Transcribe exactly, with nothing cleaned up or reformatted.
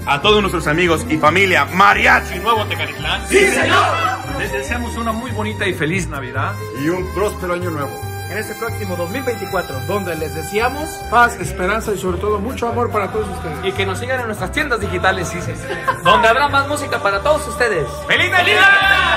a todos nuestros amigos y familia Mariachi Nuevo Tecalitlán. ¡Sí, señor! Les deseamos una muy bonita y feliz Navidad. Y un próspero año nuevo. En este próximo dos mil veinticuatro, donde les deseamos paz, esperanza y sobre todo mucho amor para todos ustedes. Y que nos sigan en nuestras tiendas digitales, sí, sí, sí. Donde habrá más música para todos ustedes. ¡Feliz Navidad!